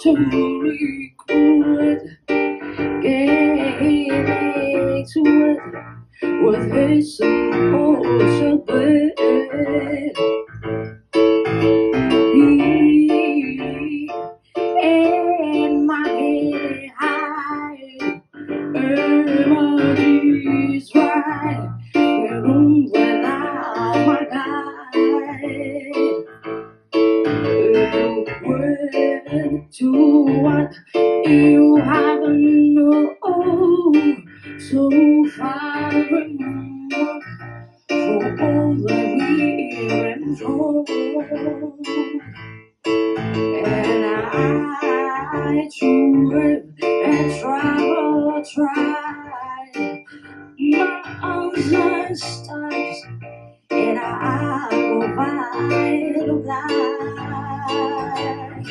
to record. Getting to it with his emotion bed. He and my head high, everybody's right. We're rooms without my guide. Went to what you haven't known, so far removed for all that we're enjoyed. And I tried and tried my arms and stars, and I go blind.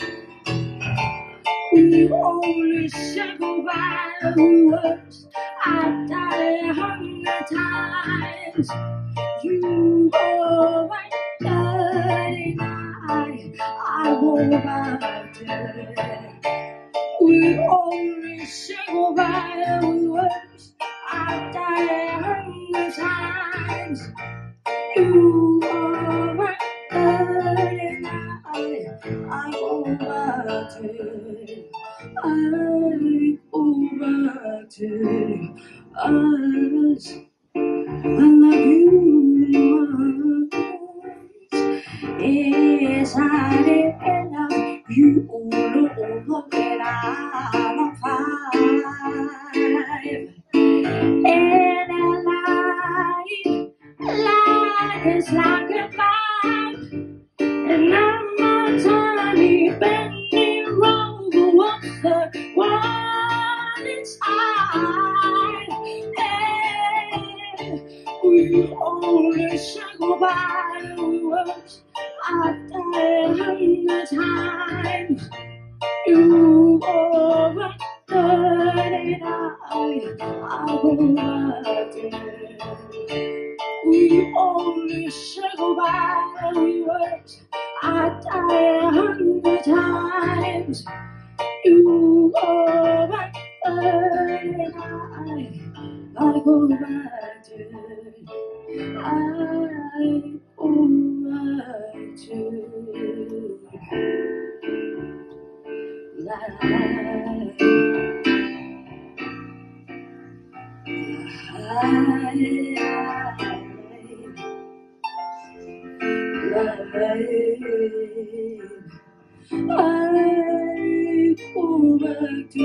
We only said goodbye words. I died 100 times. You go right there, I go back there. We only said goodbye words. I died 100 times. You go right there, I go back there. I go back to us. I love you once. Yes, I did. And you know that I'm on fire. And life is like a bomb. And I'm a tiny bending rover. What's the one inside? And we only said goodbye words. I died 100 times. You over and I go back there. We only said goodbye words. I died 100 times. You over and I go back there. I go back to life. I go back to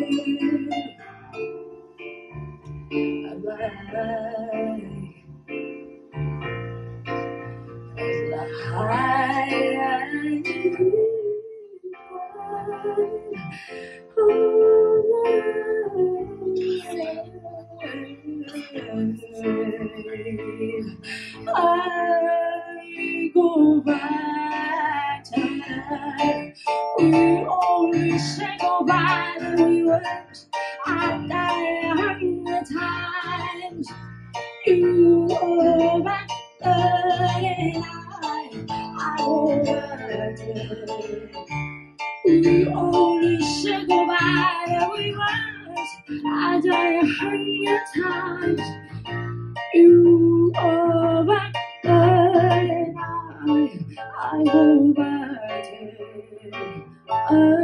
I go back to life. We only say goodbye to words. I died 100 times. You go back and I go back. We only say goodbye to words. I died 100 times. You go back and I go back.